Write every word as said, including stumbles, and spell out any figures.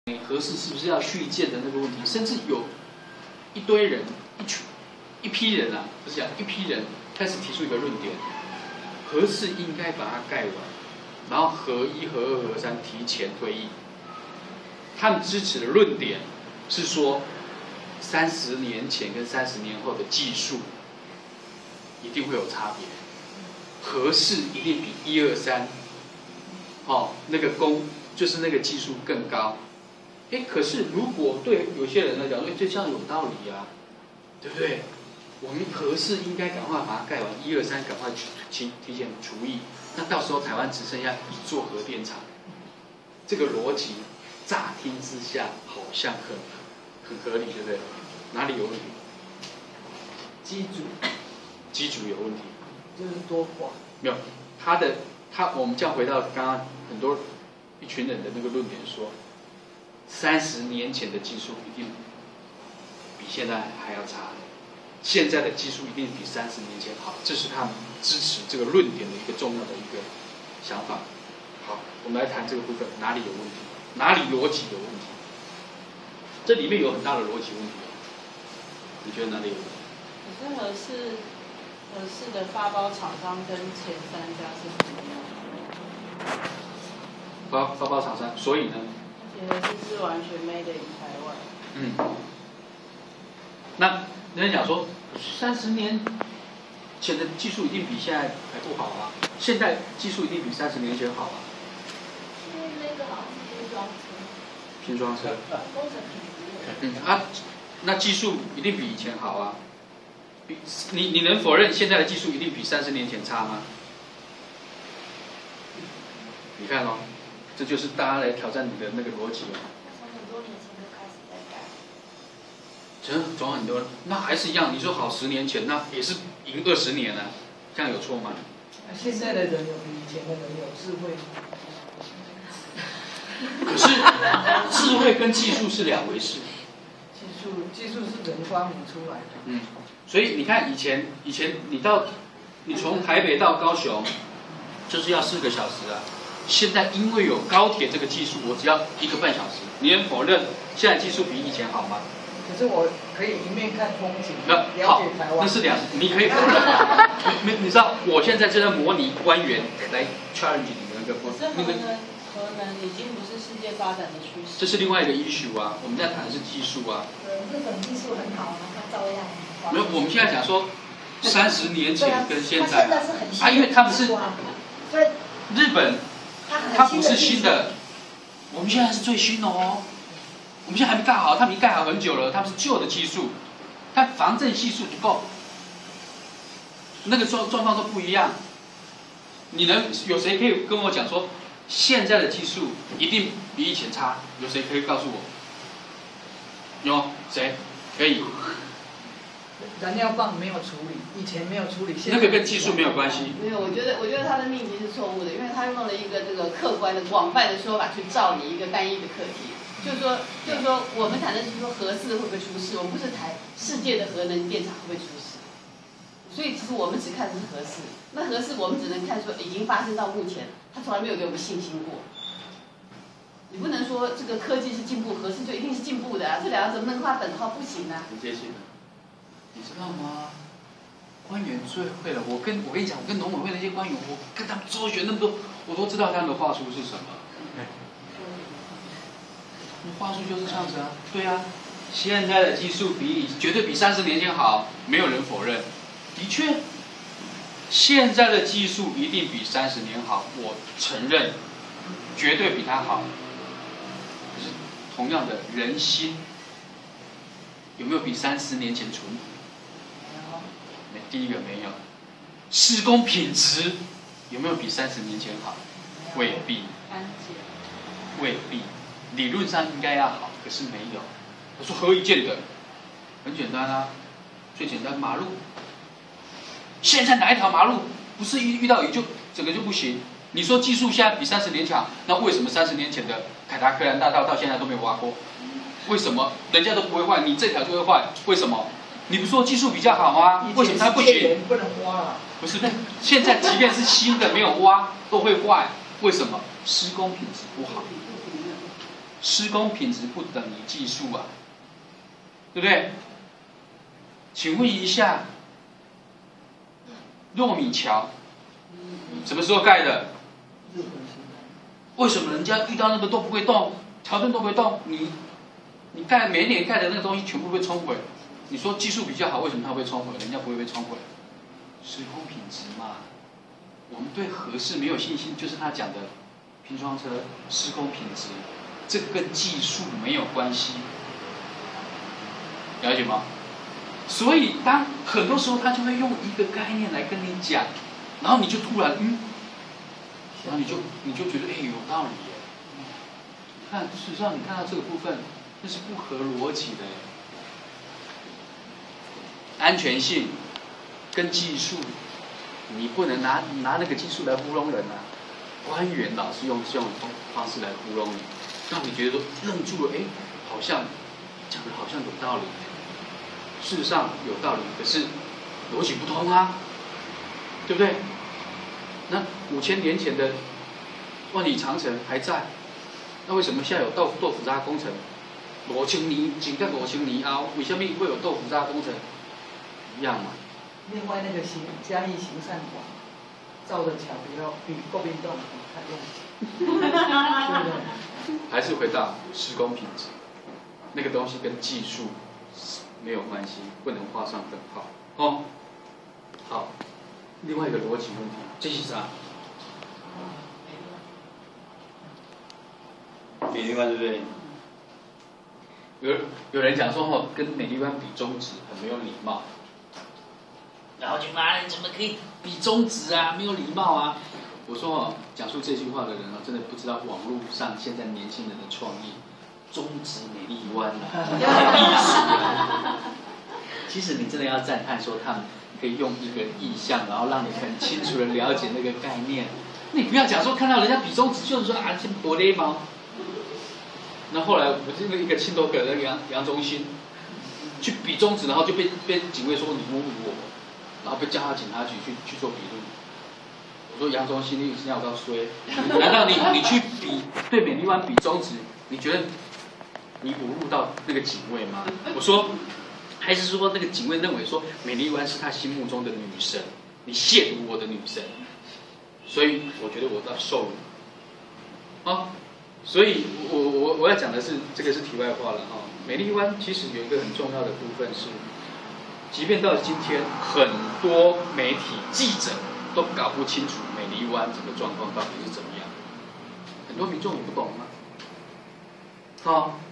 核四是不是要续建的那个问题，甚至有一堆人、一群、一批人啊，不是讲一批人开始提出一个论点：核四应该把它盖完，然后核一、核二、核三提前退役。他们支持的论点是说，三十年前跟三十年后的技术一定会有差别，核四一定比一二三，哦，那个工就是那个技术更高。哎，可是如果对有些人来讲，哎，这这样有道理啊，对不对？我们核四应该赶快把它盖完，一二三赶快提提前除役，那到时候台湾只剩下一座核电厂。这个逻辑乍听之下好像很很合理，对不对？哪里有问题？ 机组， 机组有问题， 就是多寡。 没有，他的他，我们这样回到刚刚很多一群人的那个论点说。三十年前的技术一定比现在还要差，现在的技术一定比三十年前好，这是他们支持这个论点的一个重要的一个想法。好，我们来谈这个部分，哪里有问题？哪里逻辑有问题？这里面有很大的逻辑问题，你觉得哪里有问题？ 可是核四核四的发包厂商跟前三家是不一样的。 发发包厂商，所以呢？ 核四是完全 made in 台湾。 嗯，那人家讲说，三十年前的技术一定比现在还不好啊，现在技术一定比三十年前好啊。 因为那个好像是拼装车。 拼装车。 工程品质。 嗯啊，那技术一定比以前好啊。比你你能否认现在的技术一定比三十年前差吗？你看哦。这就是大家来挑战你的那个逻辑哦。 从很多年前就开始在改。 真总很多，那还是一样。你说好十年前，那也是赢二十年啊，这样有错吗？ 现在的人有比以前的人有智慧吗？ 可是智慧跟技术是两回事。 技术技术是人发明出来的。 嗯，所以你看以前以前你到你从台北到高雄，就是要四个小时啊。现在因为有高铁这个技术，我只要一个半小时。你能否认现在技术比以前好吗？ 可是我可以一面看风景， 那了解台湾。 那是两，你可以否认。你你知道，我现在正在模拟官员来 challenge 你的那个可是核能核能已经不是世界发展的趋势。 这是另外一个 issue 啊，我们在谈的是技术啊。 对，日本技术很好，它照样。 没有，我们现在讲说，三十年前跟现在， 现在是很新的啊，因为他们是所以日本。它不是新的，我们现在是最新的哦。我们现在还没盖好，他们已经盖好很久了，他们是旧的技术，它防震系数不够，那个状状况都不一样。你能有谁可以跟我讲说，现在的技术一定比以前差？有谁可以告诉我？有谁可以？ 燃料棒没有处理，以前没有处理， 那个跟技术没有关系。 没有，我觉得我觉得他的命题是错误的，因为他用了一个这个客观的、广泛的说法去照你一个单一的课题。就是说，就是说，我们谈的是说核四会不会出事，我们不是谈世界的核能电厂会不会出事。所以其实我们只看的是核四，那核四我们只能看说已经发生到目前，它从来没有给我们信心过。你不能说这个科技是进步，核四就一定是进步的啊，这两个怎么能画等号？不行啊。 很接近。你知道吗？官员最会了。我跟我跟你讲，我跟农委会那些官员，我跟他们周旋那么多，我都知道他们的话术是什么。话术就是这样子啊，对啊。现在的技术比绝对比三十年前好，没有人否认。的确，现在的技术一定比三十年好，我承认，绝对比它好。可是同样的，人心有没有比三十年前淳朴？第一个没有，施工品质有没有比三十年前好？未必，未必，理论上应该要好，可是没有。我说何以见得？很简单啊，最简单，马路。现在哪一条马路不是遇遇到雨就整个就不行？你说技术现在比三十年前好，那为什么三十年前的凯达格兰大道到现在都没有挖过？为什么人家都不会坏，你这条就会坏？为什么？你不说技术比较好吗？为什么它不行？ 不能挖了。 不是，现在即便是新的没有挖都会坏，为什么？施工品质不好。 施工品质不等于技术啊，对不对？请问一下，糯米桥什么时候盖的？为什么人家遇到那个都不会动，桥墩都不会动？你你盖每年盖的那个东西全部被冲毁，你说技术比较好，为什么它会冲毁？人家不会被冲毁？施工品质嘛。我们对核适没有信心，就是他讲的拼装车施工品质，这个跟技术没有关系，了解吗？所以当很多时候他就会用一个概念来跟你讲，然后你就突然嗯，然后你就你就觉得哎有道理耶。看事实上你看到这个部分，那是不合逻辑的耶。安全性跟技术。你不能拿拿那个技术来糊弄人啊！官员老是用这种方式来糊弄你，让你觉得说愣住了，哎，好像讲的好像有道理，事实上有道理，可是逻辑不通啊，对不对？那五千年前的万里长城还在，那为什么现在有豆豆腐渣工程？五千年前跟五千年后，为什么会有豆腐渣工程？一样嘛。 另外那个行嘉义行善馆造的桥比较比国民党还用，对不对？ 还是回到施工品质，那个东西跟技术没有关系，不能画上等号。哦，好，另外一个逻辑问题，这是啥？美丽湾对不对？有有人讲说哦，跟美丽湾比中指很没有礼貌。然后就骂人怎么可以比中指啊，没有礼貌啊！我说哦，讲述这句话的人哦，真的不知道网络上现在年轻人的创意，中指美丽湾啊，艺术啊。其实你真的要赞叹说他们可以用一个意象，然后让你很清楚的了解那个概念。你不要讲说看到人家比中指，就是说啊，这多雷毛。那后来我这个一个青头哥的杨杨忠兴去比中指，然后就被被警卫说你侮辱我。然后被叫到警察局去去做笔录。我说杨忠兴，你现在有到衰？难道你你去比对美丽湾比中指，你觉得你侮辱到那个警卫吗？我说，还是说那个警卫认为说美丽湾是他心目中的女神，你亵渎我的女神，所以我觉得我到受辱。啊，所以我我我要讲的是这个是题外话了哈。美丽湾其实有一个很重要的部分是。即便到今天，很多媒体记者都搞不清楚美丽湾整个状况到底是怎么样，很多民众也不懂吗？好、哦，